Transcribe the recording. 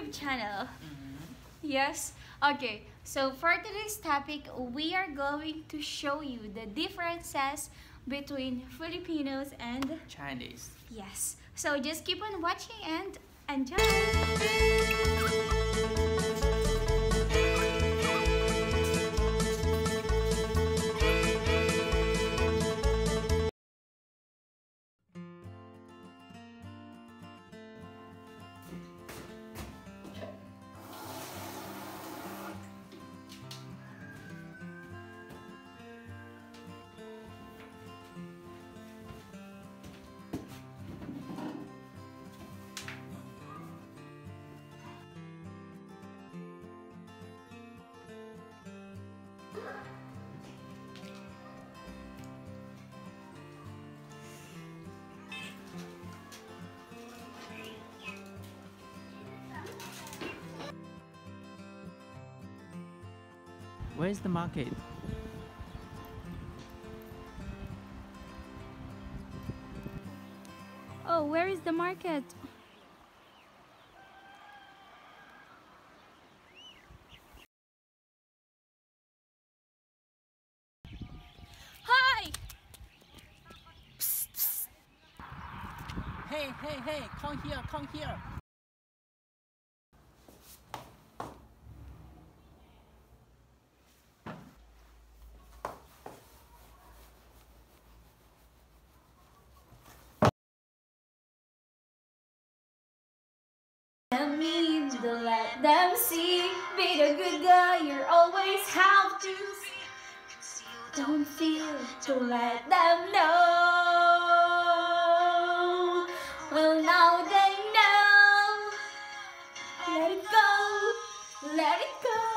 YouTube channel. Yes. Okay. So for today's topic, we are going to show you the differences between Filipinos and Chinese. yes. So just keep on watching and enjoy. Where's the market? Oh, where is the market? Hi! Psst, psst. Hey, come here. Don't let them see. Be the good guy, you're always have to. Don't feel, don't let them know. Well, now they know. Let it go, let it go.